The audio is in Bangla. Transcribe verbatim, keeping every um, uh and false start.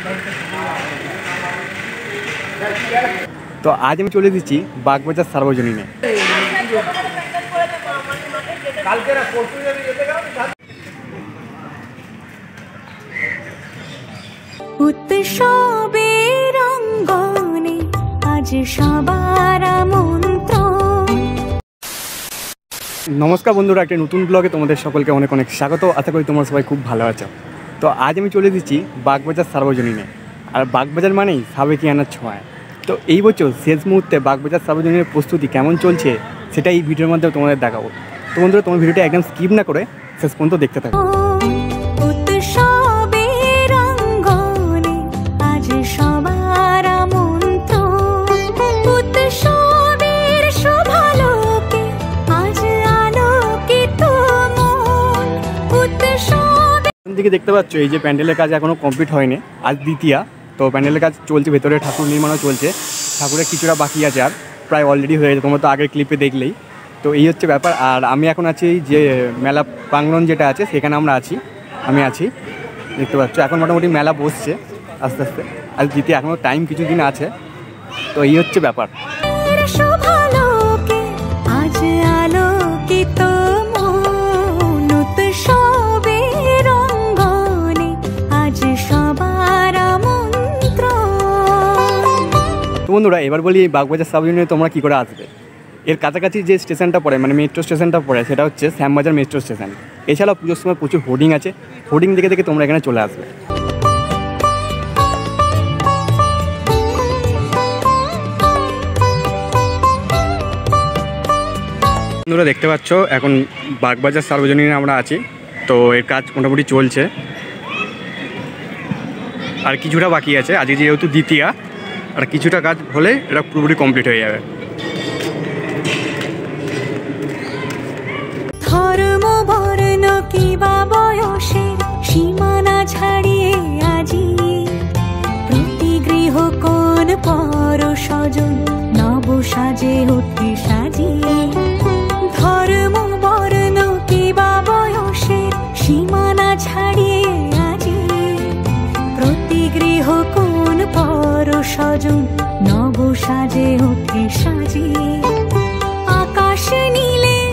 তো আজ আমি চলে এসেছি বাগবাজার সার্বজনীনে। উৎসবের অঙ্গনে আজ সবার আমন্ত্রণ। নমস্কার বন্ধুরা, একটা নতুন ব্লগে তোমাদের সকলকে অনেক অনেক স্বাগত। আশা করি তোমরা সবাই খুব ভালো আছো। তো আজ আমি চলে এসেছি বাগবাজার সার্বজনীনে। আর বাগবাজার মানেই সাবেকিয়ানার ছোঁয়া। তো এই বছর শেষ মুহূর্তে বাগবাজার সার্বজনীনের প্রস্তুতি কেমন চলছে সেটা এই ভিডিওর মাধ্যমে তোমাদের দেখাবো। তো বন্ধুরা, তোমার ভিডিওটা একদম স্কিপ না করে শেষ পর্যন্ত দেখতে থাকো। দিকে দেখতে পাচ্ছ এই যে প্যান্ডেলের কাজ এখনও কমপ্লিট হয়নি, আজ দ্বিতীয়া। তো প্যান্ডেলের কাজ চলছে, ভেতরে ঠাকুর নির্মাণও চলছে, ঠাকুরের কিছুটা বাকি আছে, আর প্রায় অলরেডি হয়ে গেছে, তোমরা তো আগের ক্লিপে দেখলেই। তো এই হচ্ছে ব্যাপার। আর আমি এখন আছি যে মেলা প্রাঙ্গণ যেটা আছে সেখানে আমরা আছি, আমি আছি দেখতে পাচ্ছ। এখন মোটামুটি মেলা বসছে আস্তে আস্তে, আজ দ্বিতীয়া, এখনও টাইম কিছুদিন আছে। তো এই হচ্ছে ব্যাপার। তো বন্ধুরা, এবার বলি বাগবাজার সার্বজনীনে তোমরা কী করে আসবে। এর কাছাকাছি যে স্টেশনটা পড়ে, মানে মেট্রো স্টেশনটা পড়ে, সেটা হচ্ছে শ্যামবাজার মেট্রো স্টেশন। এছাড়াও পুজোর সময় প্রচুর হোর্ডিং আছে, হোর্ডিং দেখে দেখে তোমরা এখানে চলে আসবে। বন্ধুরা দেখতে পাচ্ছ এখন বাগবাজার সার্বজনীনে আমরা আছি। তো এর কাজ মোটামুটি চলছে, আর কিছুটা বাকি আছে। আজকে যেহেতু দ্বিতীয়া, আর কিছুটা কাজ হলে এটা পুরোপুরি কমপ্লিট হয়ে যাবে। ধর্ম বর্ণ কিবা বয়সের সীমানা ছাড়িয়ে আজি প্রতি গৃহ কোন পর স্বজন নব সাজে ওঠে সাজিয়ে। ধর্ম বর্ণ কিবা বয়সের সীমানা ছাড়িয়ে আজি প্রতি গৃহ কোন পর স্বজন নব সাজে ওঠে সাজিয়ে। আকাশ নীলে